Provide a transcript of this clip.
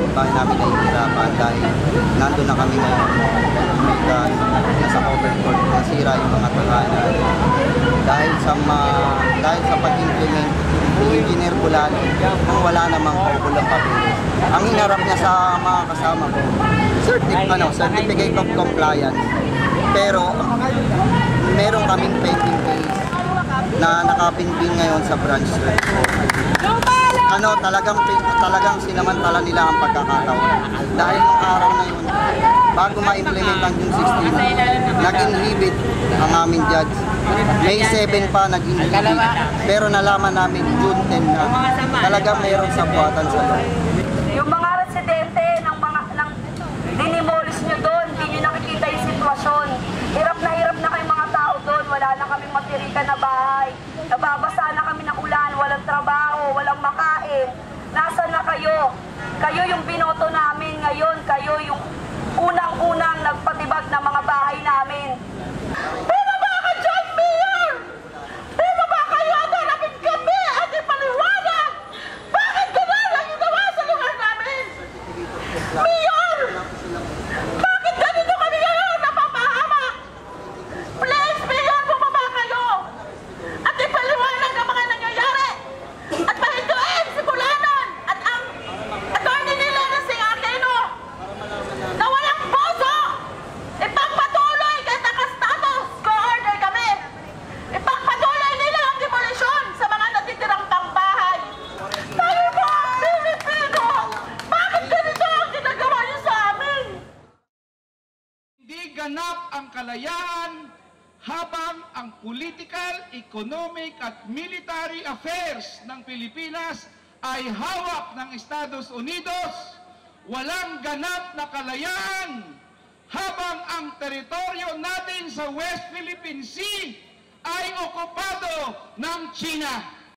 kapitbahay namin nahihirapan dahil nandun na kami ngayon. May gas, nasa overcourt, nasira yung mga tahanan. Dahil sa pag-implement ni Engineer Bulalo, kung wala namang kukulang papilis. Ang hinarap niya sa mga kasama ko, certificate of compliance. Pero meron kaming pending case na nakapinpin ngayon sa branch. Talagang sinamantala nila ang pagkakataon. Dahil nung araw na yun, bago ma-implement ang June 16, nag-inhibit ang aming judge. May 7 pa nag-inhibit, pero nalaman namin June 10 na talagang mayroon sa buwatan sa loob. Yung mga residente ng dinimolish nyo doon, hindi nyo nakikita yung sitwasyon. Hirap na kayong mga tao doon, wala na kaming matirikan na bahay. Nababasa na kami ng ulan, walang trabaho, walang makain. Nasaan na kayo? Kayo yung binoto namin ngayon, kayo yung unang-unang nagpatibag ng mga bahay namin. Bumaba ka dyan, Mayor! Bumaba kayo at harapin kami at ipaliwanag! Bakit gano'n ang ginawa sa lugar namin? Mayor! Bakit ganito kami ngayon napapahamak? Please, Mayor, bumaba kayo! At ipaliwanag ang mga nangyayari! At pahintuin si Bulanon at ang attorney nila na si Aquino na walang puso! Ipagpatuloy kahit naka-status, co-order kami! Ipagpatuloy nila ang demolisyon sa mga natitirang pangbahay! Tayo po ang Pilipino! Bakit ganito ang ginagawa niyo sa amin? Hindi ganap ang kalayaan habang ang political, economic at military affairs ng Pilipinas ay hawak ng Estados Unidos. Walang ganap na kalayaan habang ang teritoryo natin sa West Philippine Sea ay okupado ng China.